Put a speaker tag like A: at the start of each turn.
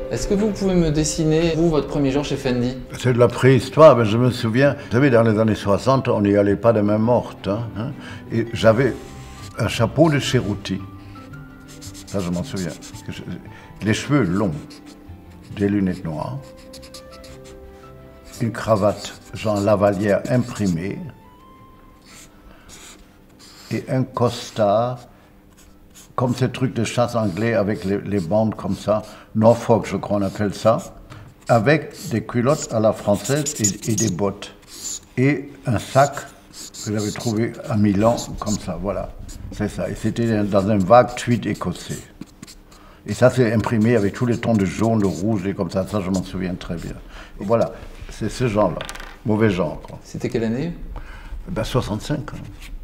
A: Est-ce que vous pouvez me dessiner, vous, votre premier jour chez Fendi?
B: C'est de la préhistoire, mais je me souviens, vous savez, dans les années 60, on n'y allait pas de main morte. Et j'avais un chapeau de Cheruti. Ça, je m'en souviens. Les cheveux longs, des lunettes noires, une cravate Jean Lavalière imprimée et un costard comme ces trucs de chasse anglais avec les bandes comme ça, Norfolk, je crois qu'on appelle ça, avec des culottes à la française et des bottes. Et un sac que j'avais trouvé à Milan, comme ça, voilà. C'est ça. Et c'était dans un vague tweed écossais. Et ça, c'est imprimé avec tous les tons de jaune, de rouge et comme ça je m'en souviens très bien. Et voilà, c'est ce genre-là. Mauvais genre, quoi.
A: C'était quelle année?
B: Ben, 65.